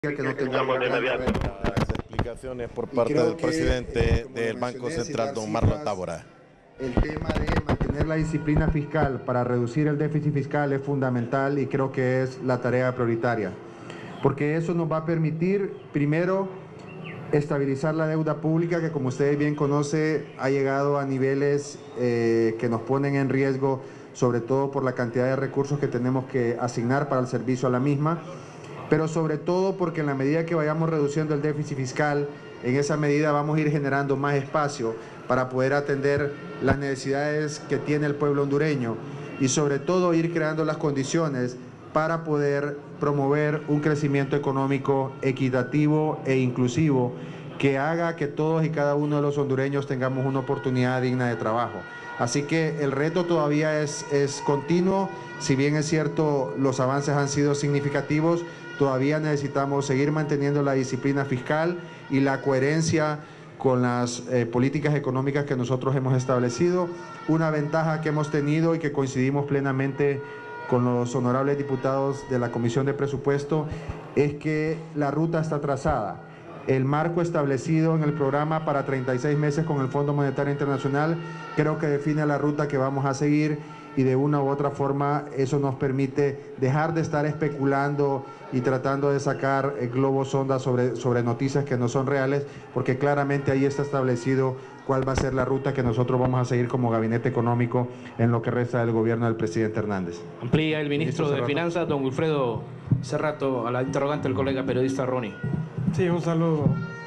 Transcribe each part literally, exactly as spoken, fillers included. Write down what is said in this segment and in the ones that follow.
que no tengamos de inmediato. Las explicaciones por parte del presidente que, del Banco Central, don cifras, Marlon Tábora. El tema de mantener la disciplina fiscal para reducir el déficit fiscal es fundamental y creo que es la tarea prioritaria, porque eso nos va a permitir, primero, estabilizar la deuda pública, que como ustedes bien conocen, ha llegado a niveles eh, que nos ponen en riesgo, sobre todo por la cantidad de recursos que tenemos que asignar para el servicio a la misma, pero sobre todo porque en la medida que vayamos reduciendo el déficit fiscal, en esa medida vamos a ir generando más espacio para poder atender las necesidades que tiene el pueblo hondureño y sobre todo ir creando las condiciones para poder promover un crecimiento económico equitativo e inclusivo que haga que todos y cada uno de los hondureños tengamos una oportunidad digna de trabajo. Así que el reto todavía es, es continuo, si bien es cierto los avances han sido significativos, todavía necesitamos seguir manteniendo la disciplina fiscal y la coherencia con las eh, políticas económicas que nosotros hemos establecido. Una ventaja que hemos tenido y que coincidimos plenamente con los honorables diputados de la Comisión de Presupuesto es que la ruta está trazada. El marco establecido en el programa para treinta y seis meses con el Fondo Monetario Internacional creo que define la ruta que vamos a seguir y de una u otra forma eso nos permite dejar de estar especulando y tratando de sacar globos sonda sobre, sobre noticias que no son reales, porque claramente ahí está establecido cuál va a ser la ruta que nosotros vamos a seguir como gabinete económico en lo que resta del gobierno del presidente Hernández. Amplía el ministro, ministro de Finanzas, don Wilfredo Cerrato, a la interrogante del colega periodista Ronnie. Sí, un saludo.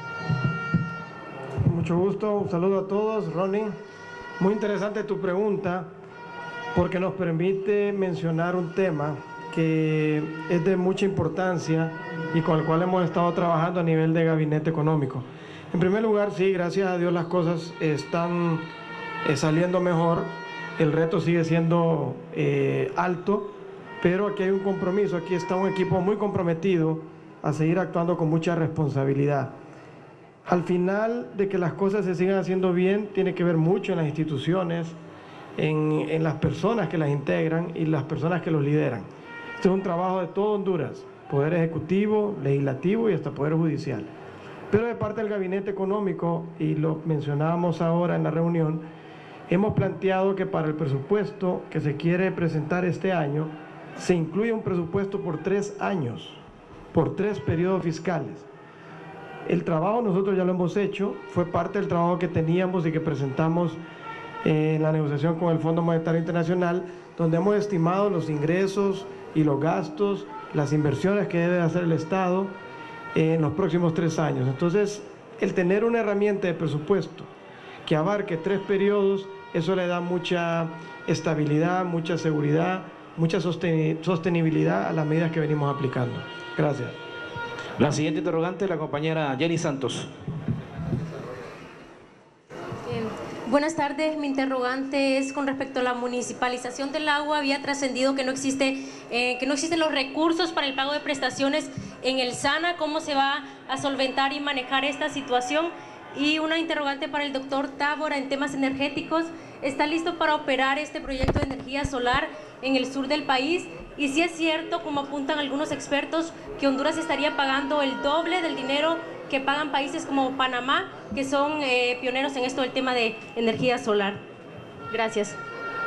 Mucho gusto, un saludo a todos, Ronnie. Muy interesante tu pregunta, porque nos permite mencionar un tema que es de mucha importancia y con el cual hemos estado trabajando a nivel de gabinete económico. En primer lugar, sí, gracias a Dios las cosas están eh, saliendo mejor, el reto sigue siendo eh, alto, pero aquí hay un compromiso, aquí está un equipo muy comprometido a seguir actuando con mucha responsabilidad. Al final de que las cosas se sigan haciendo bien, tiene que ver mucho en las instituciones, en, en las personas que las integran y las personas que los lideran. Este es un trabajo de todo Honduras, Poder Ejecutivo, Legislativo y hasta Poder Judicial. Pero de parte del Gabinete Económico, y lo mencionábamos ahora en la reunión, hemos planteado que para el presupuesto que se quiere presentar este año, se incluye un presupuesto por tres años, por tres periodos fiscales. El trabajo nosotros ya lo hemos hecho, fue parte del trabajo que teníamos y que presentamos en la negociación con el Fondo Monetario Internacional, donde hemos estimado los ingresos y los gastos, las inversiones que debe hacer el Estado en los próximos tres años. Entonces, el tener una herramienta de presupuesto que abarque tres periodos, eso le da mucha estabilidad, mucha seguridad, mucha sostenibilidad a las medidas que venimos aplicando. Gracias. La siguiente interrogante, la compañera Jenny Santos. Buenas tardes, mi interrogante es con respecto a la municipalización del agua. Había trascendido que no existe, eh, que no existen los recursos para el pago de prestaciones en el SANA. ¿Cómo se va a solventar y manejar esta situación? Y una interrogante para el doctor Tábora en temas energéticos. ¿Está listo para operar este proyecto de energía solar en el sur del país? Y si es cierto, como apuntan algunos expertos, que Honduras estaría pagando el doble del dinero que pagan países como Panamá, que son eh, pioneros en esto del tema de energía solar. Gracias.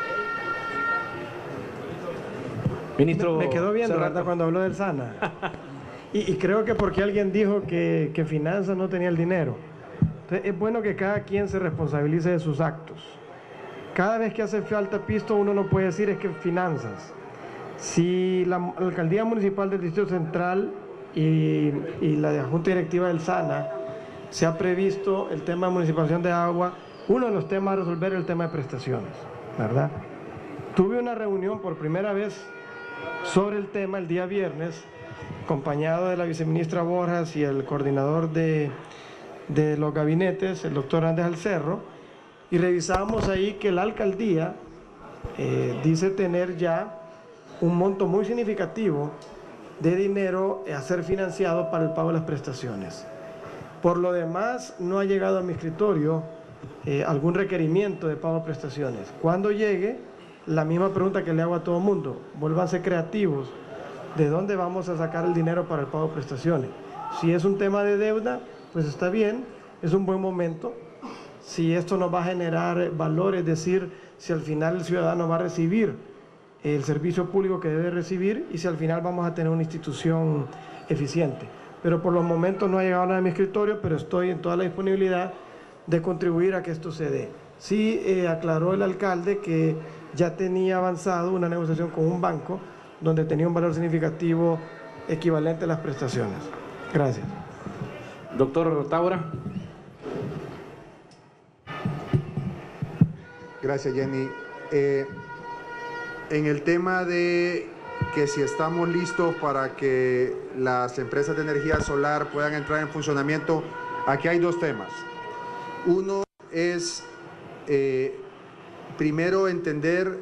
Ministro, me quedó viendo, ¿verdad?, cuando habló del SANA. y, y creo que porque alguien dijo que, que Finanzas no tenía el dinero. Entonces, es bueno que cada quien se responsabilice de sus actos. Cada vez que hace falta pisto, uno no puede decir es que Finanzas. Si la Alcaldía Municipal del Distrito Central y, y la Junta Directiva del SANA se ha previsto el tema de municipalización de agua, uno de los temas a resolver es el tema de prestaciones, ¿verdad? Tuve una reunión por primera vez sobre el tema el día viernes, acompañado de la viceministra Borjas y el coordinador de, de los gabinetes, el doctor Andrés Alcerro, y revisamos ahí que la alcaldía eh, dice tener ya un monto muy significativo de dinero a ser financiado para el pago de las prestaciones. Por lo demás, no ha llegado a mi escritorio eh, algún requerimiento de pago de prestaciones. Cuando llegue, la misma pregunta que le hago a todo el mundo, vuélvanse creativos, ¿de dónde vamos a sacar el dinero para el pago de prestaciones? Si es un tema de deuda, pues está bien, es un buen momento. Si esto nos va a generar valor, es decir, si al final el ciudadano va a recibir el servicio público que debe recibir y si al final vamos a tener una institución eficiente. Pero por los momentos no ha llegado nada a mi escritorio, pero estoy en toda la disponibilidad de contribuir a que esto se dé. Sí eh, aclaró el alcalde que ya tenía avanzado una negociación con un banco donde tenía un valor significativo equivalente a las prestaciones. Gracias. Doctor Tábora. Gracias, Jenny. Eh, en el tema de que si estamos listos para que las empresas de energía solar puedan entrar en funcionamiento, aquí hay dos temas. Uno es, eh, primero, entender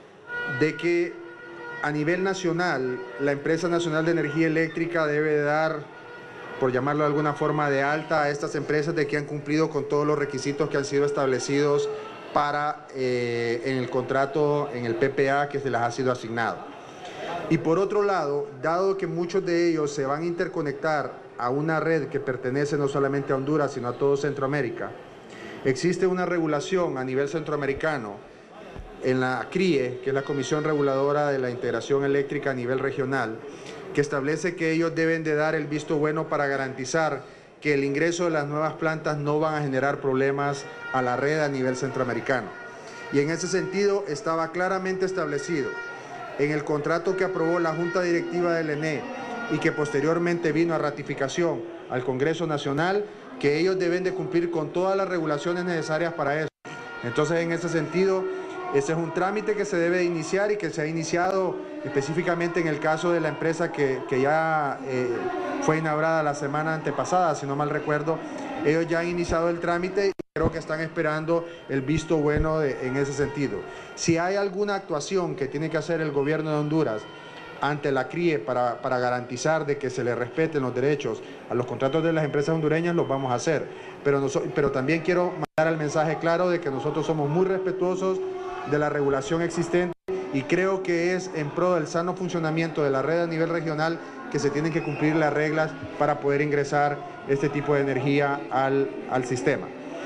de que a nivel nacional, la Empresa Nacional de Energía Eléctrica debe dar, por llamarlo de alguna forma, de alta a estas empresas de que han cumplido con todos los requisitos que han sido establecidos para eh, en el contrato, en el P P A que se les ha sido asignado. Y por otro lado, dado que muchos de ellos se van a interconectar a una red que pertenece no solamente a Honduras, sino a todo Centroamérica, existe una regulación a nivel centroamericano en la C R I E, que es la Comisión Reguladora de la Integración Eléctrica a nivel regional, que establece que ellos deben de dar el visto bueno para garantizar que el ingreso de las nuevas plantas no van a generar problemas a la red a nivel centroamericano. Y en ese sentido estaba claramente establecido en el contrato que aprobó la Junta Directiva del E N E y que posteriormente vino a ratificación al Congreso Nacional, que ellos deben de cumplir con todas las regulaciones necesarias para eso. Entonces, en ese sentido, ese es un trámite que se debe iniciar y que se ha iniciado específicamente en el caso de la empresa que, que ya eh, fue inaugurada la semana antepasada, si no mal recuerdo. Ellos ya han iniciado el trámite y creo que están esperando el visto bueno de, en ese sentido. Si hay alguna actuación que tiene que hacer el gobierno de Honduras ante la C R I E para, para garantizar de que se le respeten los derechos a los contratos de las empresas hondureñas, los vamos a hacer. Pero, nos, pero también quiero mandar el mensaje claro de que nosotros somos muy respetuosos de la regulación existente y creo que es en pro del sano funcionamiento de la red a nivel regional que se tienen que cumplir las reglas para poder ingresar este tipo de energía al, al sistema.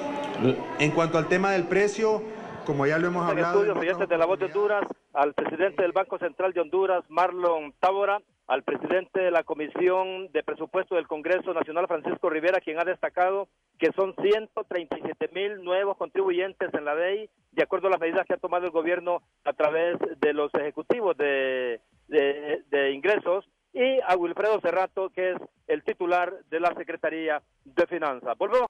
En cuanto al tema del precio, como ya lo hemos hablado... En estudios, oyentes de La Voz de Honduras, al presidente del Banco Central de Honduras, Marlon Tábora, al presidente de la Comisión de Presupuesto del Congreso Nacional, Francisco Rivera, quien ha destacado que son ciento treinta y siete mil nuevos contribuyentes en la D E I, de acuerdo a las medidas que ha tomado el gobierno a través de los ejecutivos de, de, de ingresos, y a Wilfredo Cerrato, que es el titular de la Secretaría de Finanzas. Volvemos.